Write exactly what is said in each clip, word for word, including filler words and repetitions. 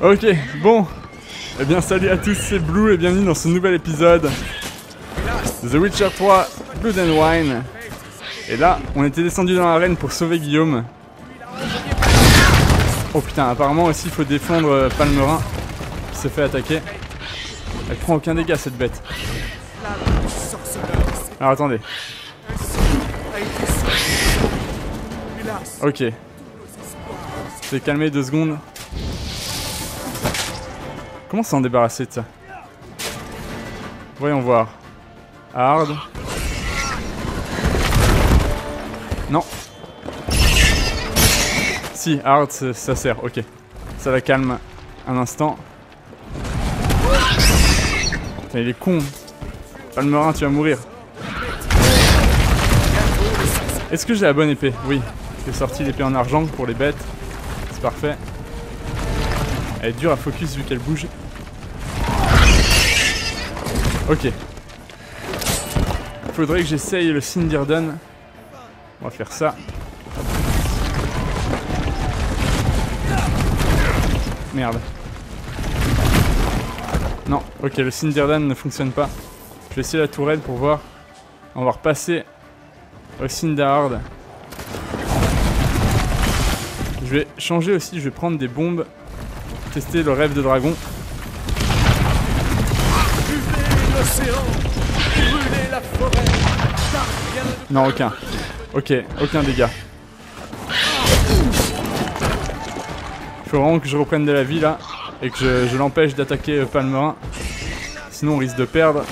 Ok, bon. Eh bien salut à tous, c'est Blue et bienvenue dans ce nouvel épisode de The Witcher trois Blood and Wine. Et là, on était descendu dans l'arène pour sauver Guillaume. Oh putain, apparemment aussi il faut défendre euh, Palmerin qui se fait attaquer. Elle prend aucun dégât cette bête. Alors attendez. Ok. Je vais calmer deux secondes. Comment s'en débarrasser de ça? Voyons voir. Hard. Non. Si, hard ça sert, ok. Ça la calme un instant. Putain, il est con. Palmerin, tu vas mourir. Est-ce que j'ai la bonne épée? Oui. J'ai sorti l'épée en argent pour les bêtes. C'est parfait. Elle est dure à focus vu qu'elle bouge. Ok. Faudrait que j'essaye le Sindirden. On va faire ça. Merde. Non, ok, le Sindirden ne fonctionne pas. Je vais essayer la tourelle pour voir. On va repasser au Sindard. Je vais changer aussi, je vais prendre des bombes. Tester le rêve de dragon. Non, aucun. Ok, aucun dégât. Il faut vraiment que je reprenne de la vie là. Et que je, je l'empêche d'attaquer Palmerin. Sinon on risque de perdre.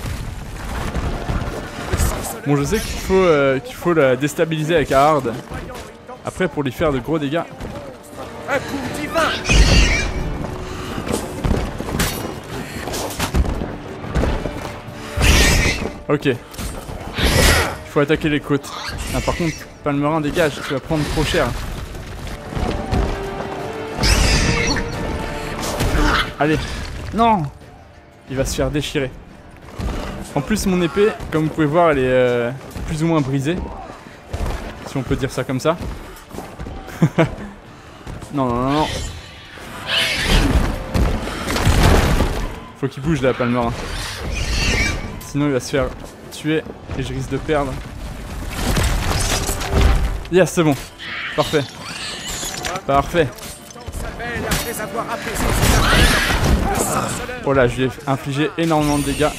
Bon, je sais qu'il faut, euh, qu'il faut la déstabiliser avec un hard. Après, pour lui faire de gros dégâts. Un coup divin. Ok. Il faut attaquer les côtes. Ah, par contre, Palmerin, dégage, tu vas prendre trop cher. Allez. Non. Il va se faire déchirer. En plus, mon épée, comme vous pouvez voir, elle est euh, plus ou moins brisée. Si on peut dire ça comme ça. Non, non, non, non. Faut qu'il bouge là, Palmerin. Sinon, il va se faire tuer et je risque de perdre. Yes, c'est bon. Parfait. Parfait. Oh là, je lui ai infligé énormément de dégâts.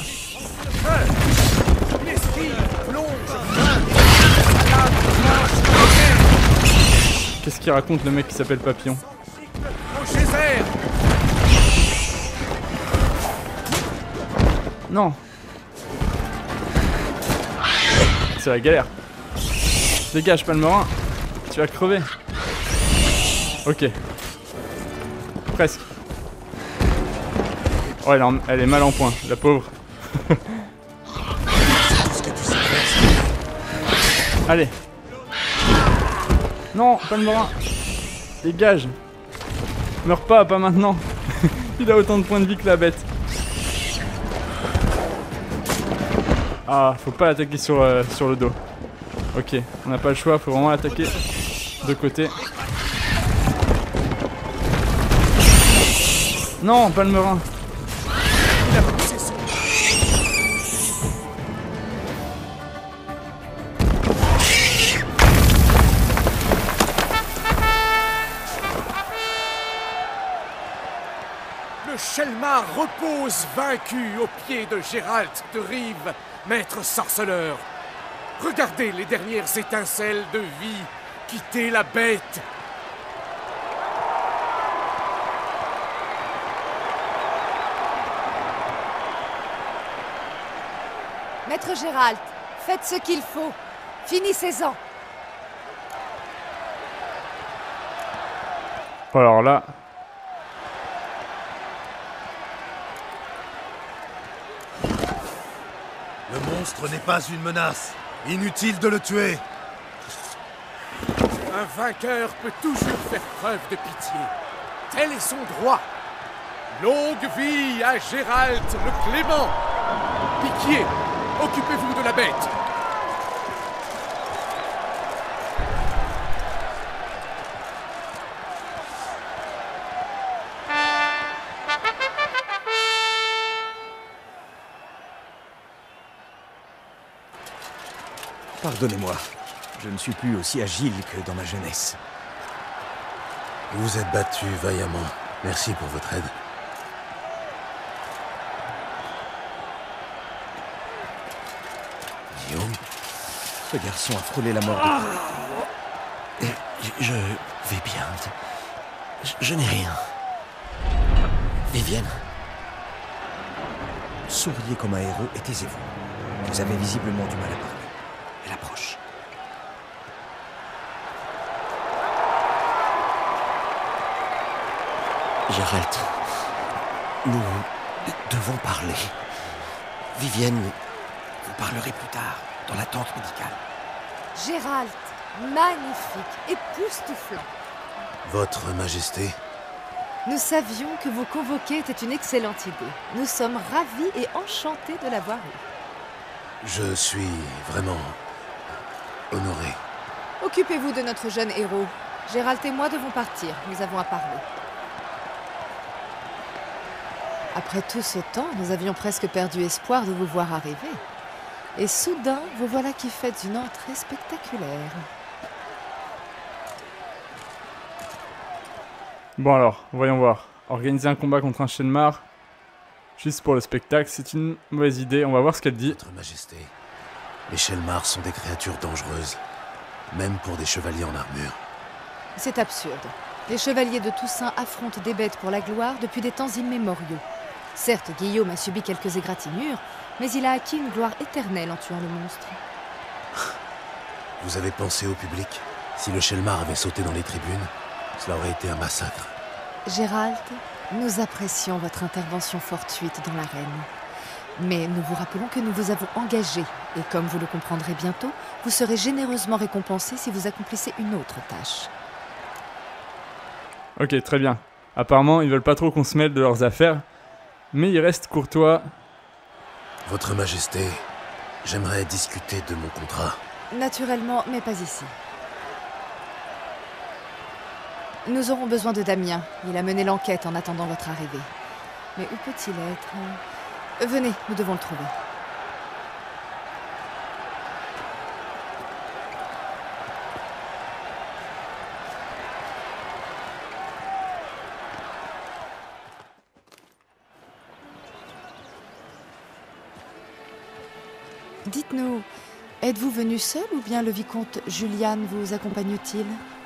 Qu'est-ce qu'il raconte le mec qui s'appelle Papillon? Non. C'est la galère. Dégage Palmerin. Tu vas crever. Ok. Presque. Oh, elle, en, elle est mal en point, la pauvre. Allez. Non, Palmerin. Dégage. Meurs pas, pas maintenant. Il a autant de points de vie que la bête. Ah, faut pas l'attaquer sur, euh, sur le dos. Ok, on n'a pas le choix, faut vraiment l'attaquer de côté. Non, Palmerin. Le Shelmar repose vaincu aux pieds de Geralt de Rive, maître sorceleur. Regardez les dernières étincelles de vie quitter la bête. Maître Geralt, faites ce qu'il faut. Finissez-en. Alors là... Le monstre n'est pas une menace. Inutile de le tuer. Un vainqueur peut toujours faire preuve de pitié. Tel est son droit. Longue vie à Geralt le Clément. Piquier, occupez-vous de la bête. Pardonnez-moi, je ne suis plus aussi agile que dans ma jeunesse. Vous vous êtes battu vaillamment. Merci pour votre aide. Guillaume, Ce garçon a frôlé la mort. ah je, je vais bien. Je, je n'ai rien. Vivienne? Souriez comme un héros et taisez-vous. Vous avez visiblement du mal à parler. Elle approche. Gérald, nous devons parler. Vivienne, vous parlerez plus tard, dans la tente médicale. Gérald, magnifique, époustouflant. Votre Majesté, Nous savions que vous convoquer était une excellente idée. Nous sommes ravis et enchantés de l'avoir eu. je suis vraiment honoré. Occupez-vous de notre jeune héros. Gérald et moi devons partir, nous avons à parler. Après tout ce temps, nous avions presque perdu espoir de vous voir arriver. Et soudain, vous voilà qui faites une entrée spectaculaire. Bon alors, voyons voir. Organiser un combat contre un Shenmar, juste pour le spectacle, c'est une mauvaise idée. On va voir ce qu'elle dit. Votre Majesté, les Shelmars sont des créatures dangereuses, même pour des chevaliers en armure. C'est absurde. Les chevaliers de Toussaint affrontent des bêtes pour la gloire depuis des temps immémoriaux. Certes, Guillaume a subi quelques égratignures, mais il a acquis une gloire éternelle en tuant le monstre. Vous avez pensé au public? Si le Shelmar avait sauté dans les tribunes, cela aurait été un massacre. Gérald, nous apprécions votre intervention fortuite dans l'arène. Mais nous vous rappelons que nous vous avons engagé, et comme vous le comprendrez bientôt, vous serez généreusement récompensé si vous accomplissez une autre tâche. Ok, très bien. Apparemment, ils veulent pas trop qu'on se mêle de leurs affaires, mais ils restent courtois. Votre Majesté, j'aimerais discuter de mon contrat. Naturellement, mais pas ici. Nous aurons besoin de Damien. Il a mené l'enquête en attendant votre arrivée. Mais où peut-il être? Venez, nous devons le trouver. Dites-nous, êtes-vous venu seul ou bien le vicomte Julian vous accompagne-t-il?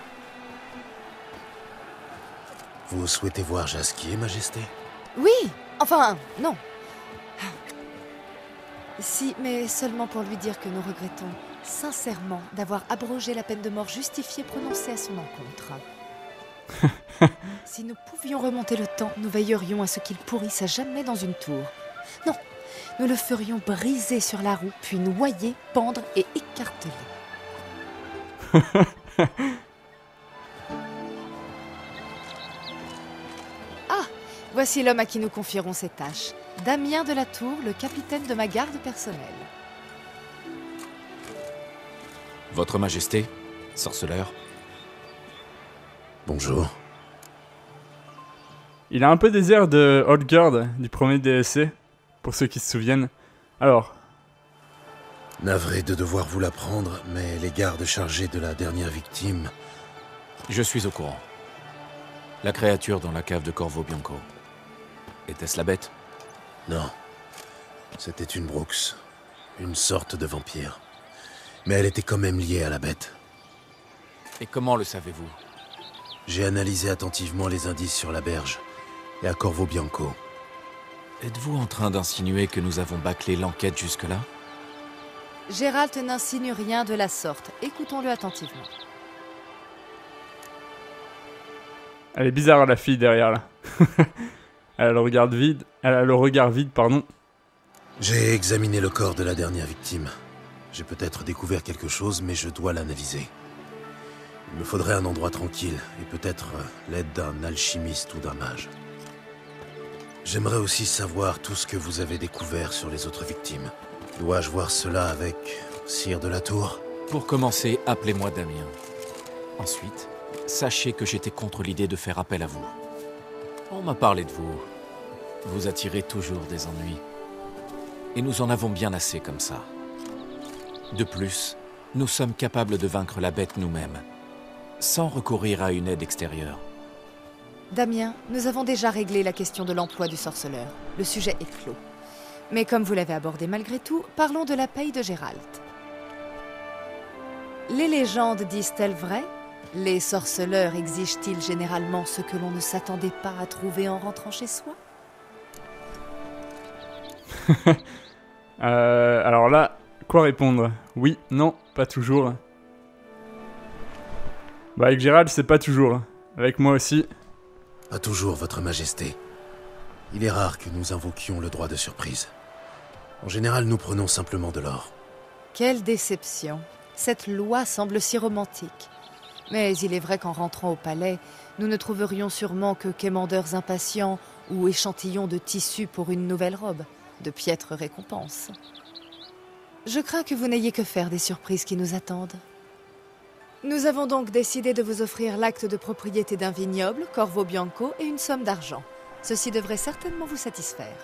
Vous souhaitez voir Jasquier, Majesté? Oui, enfin, non. Si, mais seulement pour lui dire que nous regrettons sincèrement d'avoir abrogé la peine de mort justifiée prononcée à son encontre. Si nous pouvions remonter le temps, nous veillerions à ce qu'il pourrisse à jamais dans une tour. Non, nous le ferions briser sur la roue, puis noyer, pendre et écarteler. Ah, voici l'homme à qui nous confierons ces tâches. Damien de la Tour, le capitaine de ma garde personnelle. Votre Majesté, sorceleur. Bonjour. Il a un peu des airs de Oldguard du premier D L C, pour ceux qui se souviennent. Alors, Navré de devoir vous l'apprendre, mais les gardes chargés de la dernière victime... Je suis au courant. La créature dans la cave de Corvo Bianco. Était-ce la bête? Non. C'était une Brooks. Une sorte de vampire. Mais elle était quand même liée à la bête. Et comment le savez-vous? J'ai analysé attentivement les indices sur la berge et à Corvo Bianco. Êtes-vous en train d'insinuer que nous avons bâclé l'enquête jusque-là? Gérald n'insinue rien de la sorte. Écoutons-le attentivement. elle est bizarre la fille derrière là. Elle a le regard vide. Elle a le regard vide, pardon. J'ai examiné le corps de la dernière victime. J'ai peut-être découvert quelque chose, mais je dois l'analyser. Il me faudrait un endroit tranquille, et peut-être euh, l'aide d'un alchimiste ou d'un mage. J'aimerais aussi savoir tout ce que vous avez découvert sur les autres victimes. Dois-je voir cela avec Sire de la Tour? Pour commencer, appelez-moi Damien. Ensuite, sachez que j'étais contre l'idée de faire appel à vous. On m'a parlé de vous. Vous attirez toujours des ennuis. Et nous en avons bien assez comme ça. De plus, nous sommes capables de vaincre la bête nous-mêmes, sans recourir à une aide extérieure. Damien, nous avons déjà réglé la question de l'emploi du sorceleur. Le sujet est clos. Mais comme vous l'avez abordé malgré tout, parlons de la paye de Gérald. Les légendes disent-elles vrai? Les sorceleurs exigent-ils généralement ce que l'on ne s'attendait pas à trouver en rentrant chez soi? euh, Alors là, quoi répondre? Oui, non, pas toujours. Bah avec Gérald, c'est pas toujours. Avec moi aussi. Pas toujours, votre majesté. Il est rare que nous invoquions le droit de surprise. En général, nous prenons simplement de l'or. Quelle déception. Cette loi semble si romantique. Mais il est vrai qu'en rentrant au palais, nous ne trouverions sûrement que quémandeurs impatients ou échantillons de tissu pour une nouvelle robe, de piètres récompenses. Je crains que vous n'ayez que faire des surprises qui nous attendent. Nous avons donc décidé de vous offrir l'acte de propriété d'un vignoble, Corvo Bianco, et une somme d'argent. Ceci devrait certainement vous satisfaire.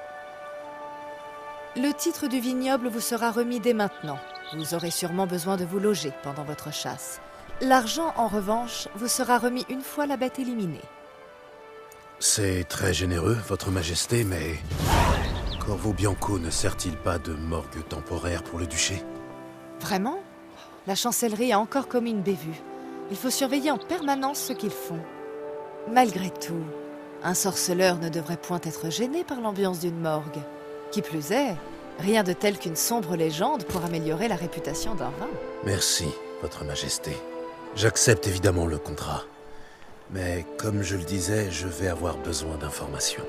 Le titre du vignoble vous sera remis dès maintenant. Vous aurez sûrement besoin de vous loger pendant votre chasse. L'argent, en revanche, vous sera remis une fois la bête éliminée. C'est très généreux, votre majesté, mais... Corvo Bianco ne sert-il pas de morgue temporaire pour le duché? Vraiment? La chancellerie a encore commis une bévue. Il faut surveiller en permanence ce qu'ils font. Malgré tout, un sorceleur ne devrait point être gêné par l'ambiance d'une morgue. Qui plus est, rien de tel qu'une sombre légende pour améliorer la réputation d'un vin. Merci, votre majesté. J'accepte évidemment le contrat. Mais comme je le disais, je vais avoir besoin d'informations.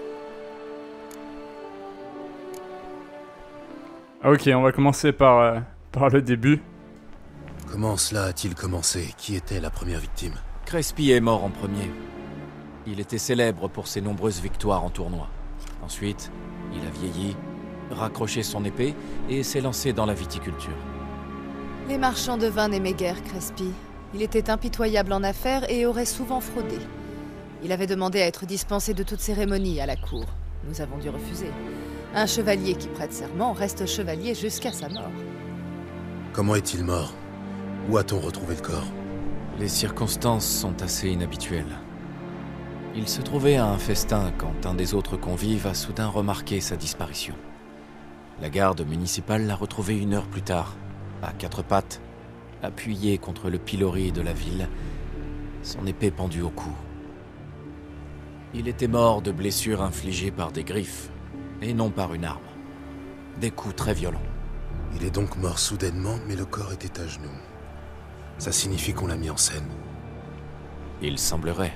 Ok, on va commencer par, euh, par le début. Comment cela a-t-il commencé? Qui était la première victime? Crespi est mort en premier. Il était célèbre pour ses nombreuses victoires en tournoi. Ensuite, il a vieilli, raccroché son épée et s'est lancé dans la viticulture. Les marchands de vin n'aimaient guère Crespi. Il était impitoyable en affaires et aurait souvent fraudé. Il avait demandé à être dispensé de toute cérémonie à la cour. Nous avons dû refuser. Un chevalier qui prête serment reste chevalier jusqu'à sa mort. Comment est-il mort? Où a-t-on retrouvé le corps? Les circonstances sont assez inhabituelles. Il se trouvait à un festin quand un des autres convives a soudain remarqué sa disparition. La garde municipale l'a retrouvé une heure plus tard, à quatre pattes, appuyé contre le pilori de la ville, son épée pendue au cou. Il était mort de blessures infligées par des griffes, et non par une arme. Des coups très violents. Il est donc mort soudainement, mais le corps était à genoux. Ça signifie qu'on l'a mis en scène. Il semblerait.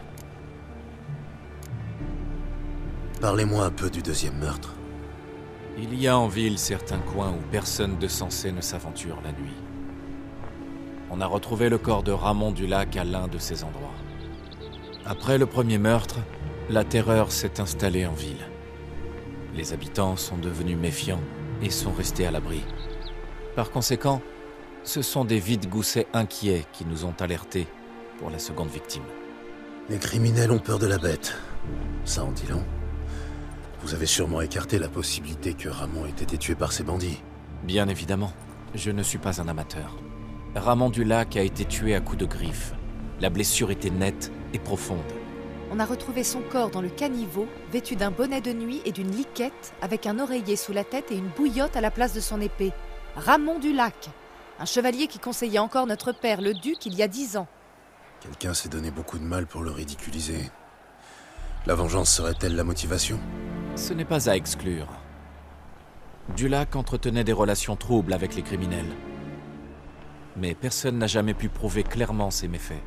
Parlez-moi un peu du deuxième meurtre. Il y a en ville certains coins où personne de sensé ne s'aventure la nuit. On a retrouvé le corps de Ramon du Lac à l'un de ces endroits. Après le premier meurtre, la terreur s'est installée en ville. Les habitants sont devenus méfiants et sont restés à l'abri. Par conséquent, ce sont des vide-goussets inquiets qui nous ont alertés pour la seconde victime. Les criminels ont peur de la bête. Ça en dit long. Vous avez sûrement écarté la possibilité que Ramon ait été tué par ces bandits. Bien évidemment, je ne suis pas un amateur. Ramon du Lac a été tué à coups de griffes. La blessure était nette et profonde. On a retrouvé son corps dans le caniveau, vêtu d'un bonnet de nuit et d'une liquette, avec un oreiller sous la tête et une bouillotte à la place de son épée. Ramon du Lac, un chevalier qui conseillait encore notre père, le duc, il y a dix ans. Quelqu'un s'est donné beaucoup de mal pour le ridiculiser. La vengeance serait-elle la motivation? Ce n'est pas à exclure. Dulac entretenait des relations troubles avec les criminels. Mais personne n'a jamais pu prouver clairement ses méfaits.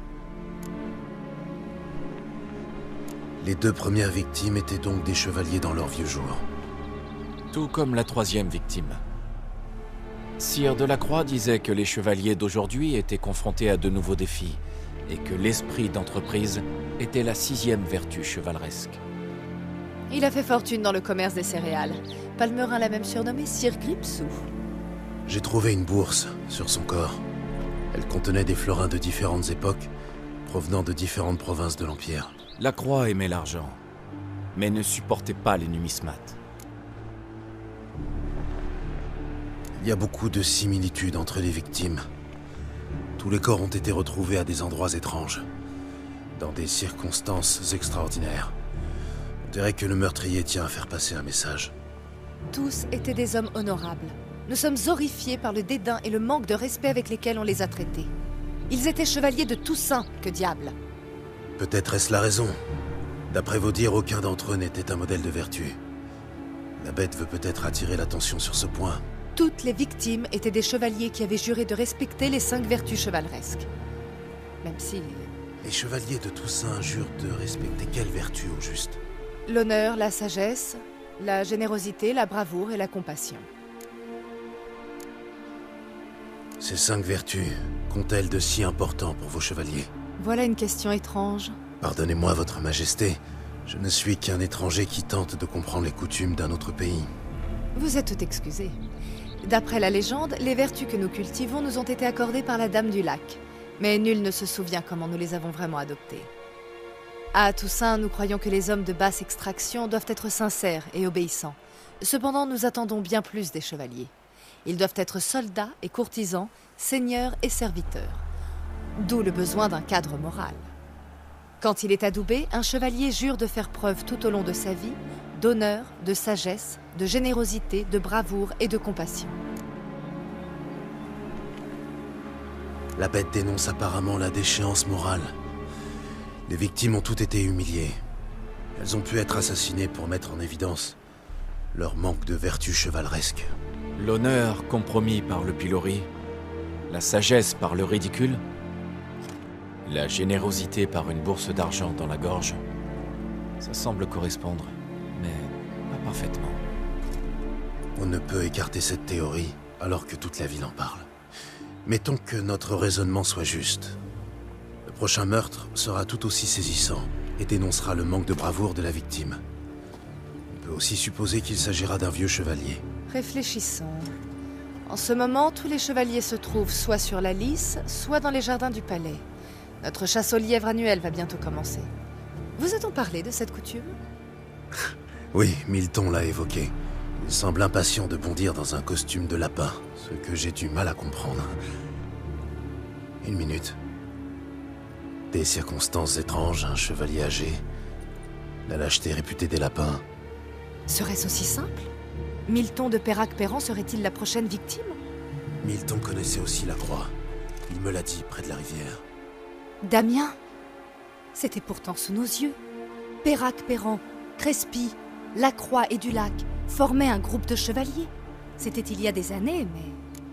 Les deux premières victimes étaient donc des chevaliers dans leurs vieux jours. Tout comme la troisième victime. Sire Delacroix disait que les chevaliers d'aujourd'hui étaient confrontés à de nouveaux défis et que l'esprit d'entreprise était la sixième vertu chevaleresque. Il a fait fortune dans le commerce des céréales. Palmerin l'a même surnommé Sir Gripsou. J'ai trouvé une bourse sur son corps. Elle contenait des florins de différentes époques, provenant de différentes provinces de l'Empire. La Croix aimait l'argent, mais ne supportait pas les numismates. Il y a beaucoup de similitudes entre les victimes. Tous les corps ont été retrouvés à des endroits étranges, dans des circonstances extraordinaires. On dirait que le meurtrier tient à faire passer un message. Tous étaient des hommes honorables. Nous sommes horrifiés par le dédain et le manque de respect avec lesquels on les a traités. Ils étaient chevaliers de Toussaint, que diable. Peut-être est-ce la raison. D'après vos dires, aucun d'entre eux n'était un modèle de vertu. La bête veut peut-être attirer l'attention sur ce point. Toutes les victimes étaient des chevaliers qui avaient juré de respecter les cinq vertus chevaleresques. Même si... Les chevaliers de Toussaint jurent de respecter quelle vertu au juste? L'honneur, la sagesse, la générosité, la bravoure et la compassion. Ces cinq vertus, qu'ont-elles de si important pour vos chevaliers? Voilà une question étrange. Pardonnez-moi, votre majesté. Je ne suis qu'un étranger qui tente de comprendre les coutumes d'un autre pays. Vous êtes tout excusé. D'après la légende, les vertus que nous cultivons nous ont été accordées par la Dame du Lac. Mais nul ne se souvient comment nous les avons vraiment adoptées. À Toussaint, nous croyons que les hommes de basse extraction doivent être sincères et obéissants. Cependant, nous attendons bien plus des chevaliers. Ils doivent être soldats et courtisans, seigneurs et serviteurs. D'où le besoin d'un cadre moral. Quand il est adoubé, un chevalier jure de faire preuve tout au long de sa vie d'honneur, de sagesse, de générosité, de bravoure et de compassion. La bête dénonce apparemment la déchéance morale. Les victimes ont toutes été humiliées. Elles ont pu être assassinées pour mettre en évidence leur manque de vertu chevaleresque. L'honneur compromis par le pilori, la sagesse par le ridicule, la générosité par une bourse d'argent dans la gorge. Ça semble correspondre, mais pas parfaitement. On ne peut écarter cette théorie alors que toute la ville en parle. Mettons que notre raisonnement soit juste. Le prochain meurtre sera tout aussi saisissant et dénoncera le manque de bravoure de la victime. On peut aussi supposer qu'il s'agira d'un vieux chevalier. Réfléchissons. En ce moment, tous les chevaliers se trouvent soit sur la lice, soit dans les jardins du palais. Notre chasse au lièvre annuelle va bientôt commencer. Vous a-t-on parlé de cette coutume? Oui, Milton l'a évoqué. Il semble impatient de bondir dans un costume de lapin, ce que j'ai du mal à comprendre. Une minute. Des circonstances étranges, un chevalier âgé, la lâcheté réputée des lapins. Serait-ce aussi simple? Milton de Pérac-Perran serait-il la prochaine victime? Milton connaissait aussi la croix. Il me l'a dit près de la rivière. Damien? C'était pourtant sous nos yeux. Pérac-Perran, Crespy, Lacroix et Dulac formaient un groupe de chevaliers. C'était il y a des années, mais...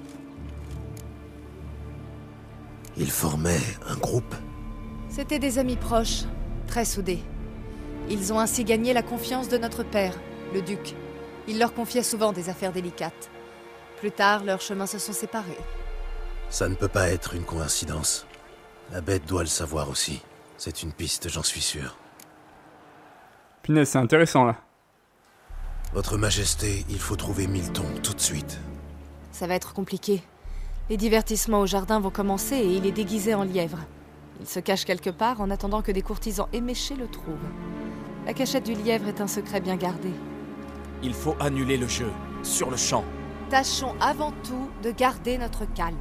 Ils formaient un groupe? C'étaient des amis proches, très soudés. Ils ont ainsi gagné la confiance de notre père, le duc. Il leur confiait souvent des affaires délicates. Plus tard, leurs chemins se sont séparés. Ça ne peut pas être une coïncidence. La bête doit le savoir aussi. C'est une piste, j'en suis sûr. Punaise, c'est intéressant là. Votre Majesté, il faut trouver Milton tout de suite. Ça va être compliqué. Les divertissements au jardin vont commencer et il est déguisé en lièvre. Il se cache quelque part en attendant que des courtisans éméchés le trouvent. La cachette du lièvre est un secret bien gardé. Il faut annuler le jeu, sur le champ. Tâchons avant tout de garder notre calme.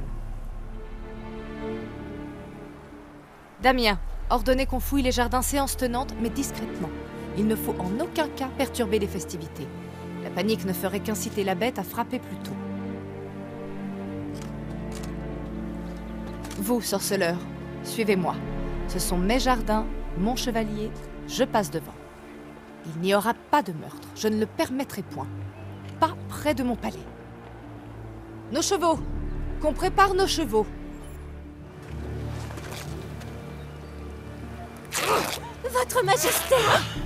Damien, ordonnez qu'on fouille les jardins séance tenante, mais discrètement. Il ne faut en aucun cas perturber les festivités. La panique ne ferait qu'inciter la bête à frapper plus tôt. Vous, sorceleur, suivez-moi. Ce sont mes jardins, mon chevalier, je passe devant. Il n'y aura pas de meurtre, je ne le permettrai point. Pas près de mon palais. Nos chevaux! Qu'on prépare nos chevaux! Votre Majesté!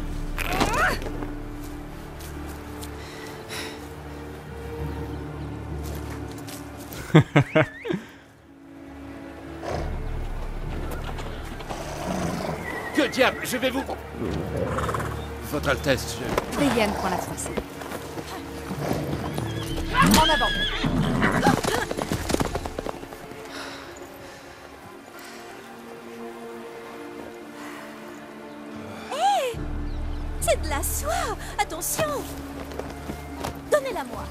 Que diable, je vais vous... Votre Altesse, je... Brienne prend la froissée. En avant! Hé! C'est de la soie! Attention! Donnez-la-moi!